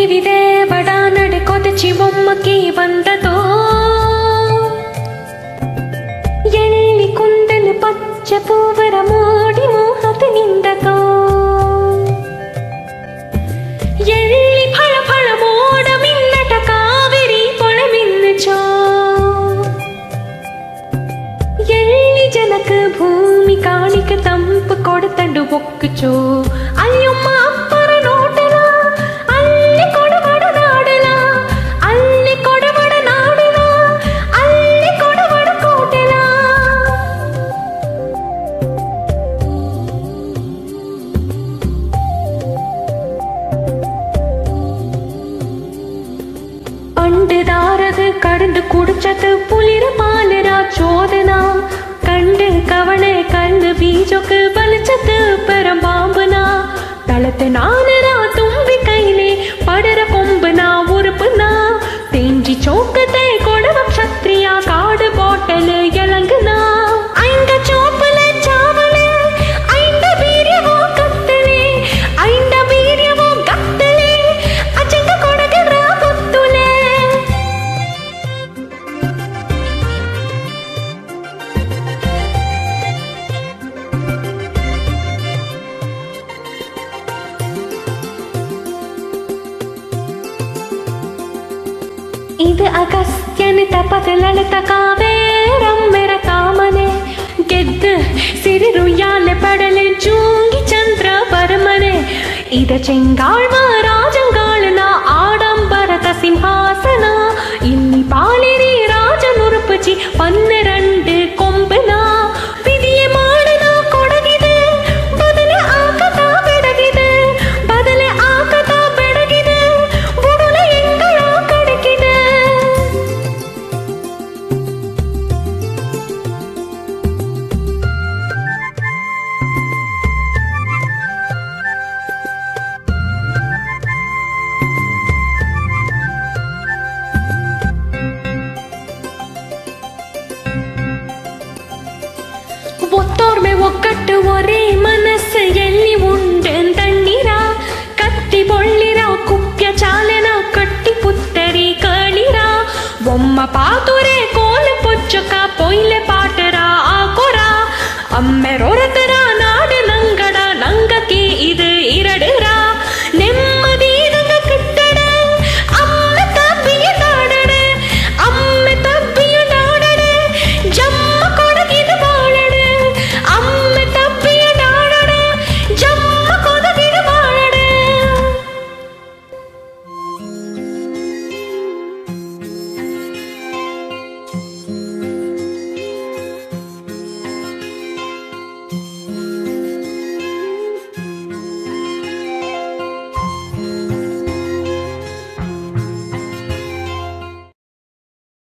ವಿದೆ ಬಡ ನಡೆ ಕೊದಚಿ ಒಮ್ಮಕ್ಕೆ ಬಂದತೋ ಎಳ್ಳಿ ಕುಂದಲು ಪಚ್ಚ ಪೂವರ ಮೋಡಿ ಮೋಹದ ನಿಂದತೋ ಎಳ್ಳಿ ಫಳ ಫಳ ಮೋಡ ಮಿನ್ನಟ ಕಾವೇರಿ ಪೊಳ ಮಿನ್ನಚೋ ಎಳ್ಳಿ ಜನಕ ಭೂಮಿ ಕಾಣಿಕ ತಂಪು ಕೊಡತಂಡು ಒಕ್ಕಚೋ ಅಯ್ಯಮ್ಮ ಅಪ್ಪರ ನೋಟಲ ಅಲ್ಲಿ ಕೊಡಬಡ ನಾಡಲ ಅಲ್ಲಿ ಕೊಡಬಡ ನಾಡಲ ಅಲ್ಲಿ ಕೊಡಬಡ ಕೋಟಲ പണ്ടുതാരത് കടந்து കുടിച്ചത് പുലിര പാലര ചോദന കണ്ട് കവളെ കണ്ട് ബീജൊക്കെ വലിച്ചത് പെരമ്പാമ്പന തളത്ത് നാനര തുമ്പി കൈലെ പടര കൊമ്പന ഉറുപ്പന തെഞ്ചി ചോക്കത്തെ കൊടവ ക്ഷത്രിയ കാട് ബോട്ടല് ഇളങ്ങന അയിണ്ട ചോപ്പല ചാവളെ അയിണ്ട വീര്യവോ കത്തലെ അയിണ്ട വീര്യവോ ഗത്തലെ അച്ചങ്ക കൊടകര പുത്തുലെ ഇത് അഗസ്ത്യന് തപതലളത കാവേരമ്മെര താമനെ ಗೆದ್ದು ಸಿರಿರುಯ್ಯಾಲೆ ಪಡಲೆ ಚೂಂಗಿ ಚಂದ್ರ ಪರಮನೆ ಇದ ಚೆಂಗಾಳ್ವ ರಾಜಂಗಾಳನ ಆಡಂಬರದ ಸಿಂಹಾಸನ ಇಲ್ಲಿ ಪಾಲಿರಿ ರಾಜನುರುಪಚಿ 12 ಕೊಂಬನ ವಿಧಿಯೇ ಮಾಡನ ಕೊಡಗಿದೆ ಬದಲೆ ಆಕತ ಬೆಡಗಿದೆ ಬದಲೆ ಆಕತ ಬೆಡಗಿದೆ ಬುಡುಲೆ ಎಂಗಳ ಕಡಕಿದೆ ಒತ್ತೋರ್ಮೆ ಒಕ್ಕಟ್ಟು ಒರೇ ಮನಸ್ಸು ಎಲ್ಲಿ ಉಂಡೆನ್ ತಣ್ಣೀರ ಕತ್ತಿ ಬೊಳ್ಳಿರ ಕುಪ್ಯ ಚಾಲೆನ ಕಟ್ಟಿ ಪುತ್ತರಿ ಕಳಿರ ಒಮ್ಮ ಪಾತುರೆ